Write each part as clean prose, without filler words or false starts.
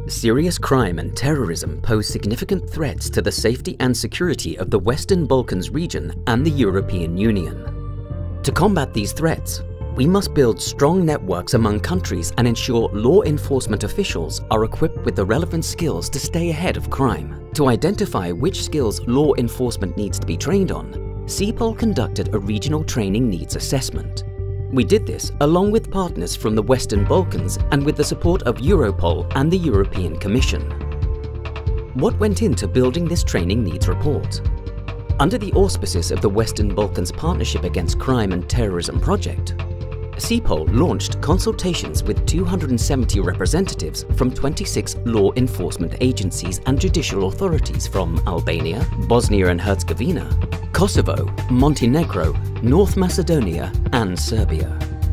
Serious crime and terrorism pose significant threats to the safety and security of the Western Balkans region and the European Union. To combat these threats, we must build strong networks among countries and ensure law enforcement officials are equipped with the relevant skills to stay ahead of crime. To identify which skills law enforcement needs to be trained on, CEPOL conducted a regional training needs assessment. We did this along with partners from the Western Balkans and with the support of Europol and the European Commission. What went into building this training needs report? Under the auspices of the Western Balkans Partnership Against Crime and Terrorism project, CEPOL launched consultations with 270 representatives from 26 law enforcement agencies and judicial authorities from Albania, Bosnia and Herzegovina, Kosovo, Montenegro, North Macedonia and Serbia.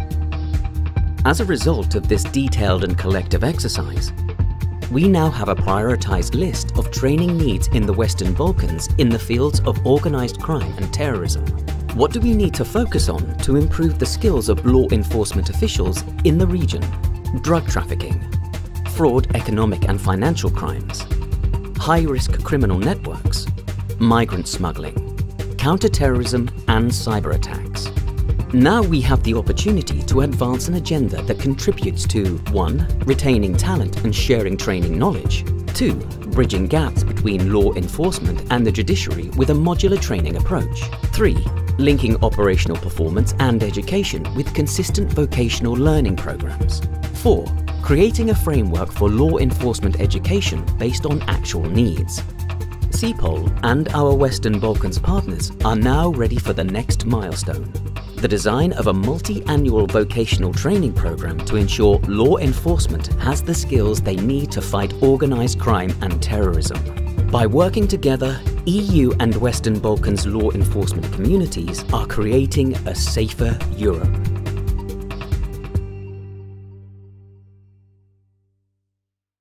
As a result of this detailed and collective exercise, we now have a prioritized list of training needs in the Western Balkans in the fields of organized crime and terrorism. What do we need to focus on to improve the skills of law enforcement officials in the region? Drug trafficking, fraud, economic and financial crimes, high-risk criminal networks, migrant smuggling, counter-terrorism and cyber attacks. Now we have the opportunity to advance an agenda that contributes to 1. Retaining talent and sharing training knowledge, 2. Bridging gaps between law enforcement and the judiciary with a modular training approach, 3. Linking operational performance and education with consistent vocational learning programs, 4. Creating a framework for law enforcement education based on actual needs. CEPOL and our Western Balkans partners are now ready for the next milestone, the design of a multi-annual vocational training program to ensure law enforcement has the skills they need to fight organized crime and terrorism. By working together, EU and Western Balkans law enforcement communities are creating a safer Europe.